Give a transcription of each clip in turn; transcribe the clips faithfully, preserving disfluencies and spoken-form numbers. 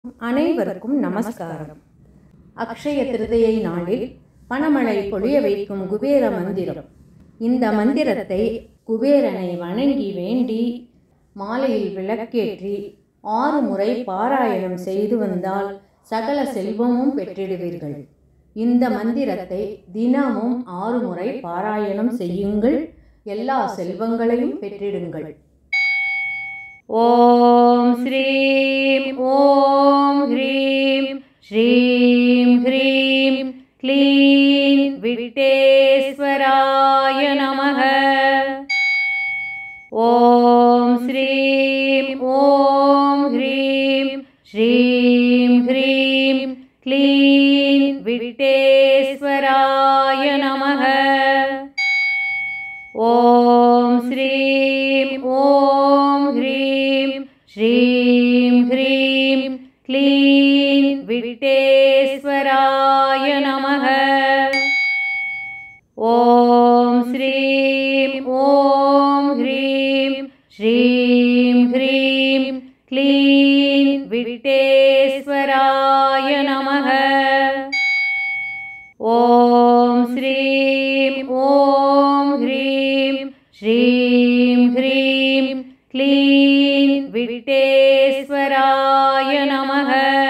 அனைவருக்கும் நமஸ்காரம். அக்ஷய திருதியை நாளில் பணமழை பொழிய வைக்கும் குபேர மந்திரம். இந்த மந்திரத்தை குபேரனை வணங்கி வேண்டி மாலையில் விளக்கேற்றி ஆறு முறை பாராயணம் செய்து வந்தால் சகல செல்வமும் பெற்றிடுவீர்கள். இந்த மந்திரத்தை தினமும் ஆறு முறை பாராயணம் செய்யுங்கள். எல்லா செல்வங்களையும் பெற்றிடுங்கள். ஓம் ஸ்ரீம் ஓம் ஹ்ரீம் ஸ்ரீம் ஹ்ரீம் க்ளீம் விட்டேஸ்வராய நமः. ஓம் ஸ்ரீம் ஓம் ஹ்ரீம் ஸ்ரீம் ஹ்ரீம் க்ளீம் விட்டேஸ்வராய நமः. ஓம் ஸ்ரீம் ஓம் ஹ்ரீம் ஸ்ரீம் ஹ்ரீம் க்ளீம் விட்டேஸ்வராய நமः. ஓம் ஸ்ரீம் ஓம் ஹ்ரீம் ஸ்ரீம் ஹ்ரீம் க்ளீம் விட்டேஸ்வராய நமः. ஓம் ஸ்ரீம் ஓம் ஹ்ரீம் ஸ்ரீம் ஹ்ரீம் க்ளீம் விட்டேஸ்வராய நமः.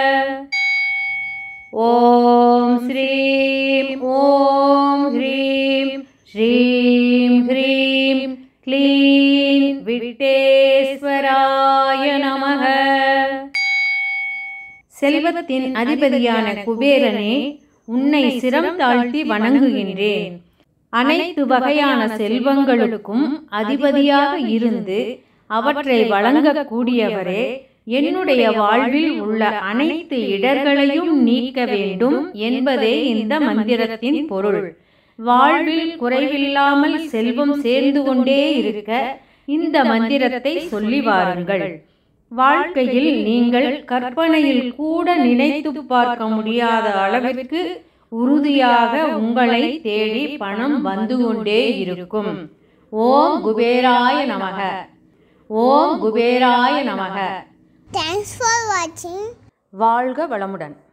ஓம் ஸ்ரீம் ஓம் ஹ்ரீம் ஸ்ரீம் ஹ்ரீம் க்ளீம் விட்டேஸ்வராய நமः. செல்வத்தின் அதிபதியான குபேரனே, உன்னை சிரம் தாழ்த்தி வணங்குகின்றேன். அனைத்து வகையான செல்வங்களுக்கும் அதிபதியாக இருந்து அவற்றை வழங்கக்கூடியவரே, என்னுடைய வாழ்வில் உள்ள அனைத்து இடர்களையும் நீக்க வேண்டும் என்பதே இந்த மந்திரத்தின் பொருள். வாழ்வில் குறைவில்லாமல் செல்வம் சேர்ந்து கொண்டே இருக்க இந்த மந்திரத்தை சொல்லி வாருங்கள். வாழ்க்கையில் நீங்கள் கற்பனையில் கூட நினைத்து பார்க்க முடியாத அளவிற்கு உறுதியாக உங்களை தேடி பணம் வந்து கொண்டே இருக்கும். ஓம் குபேராய நமக. ஓம் குபேராய நமக. Thanks for watching. வாழ்க வளமுடன்.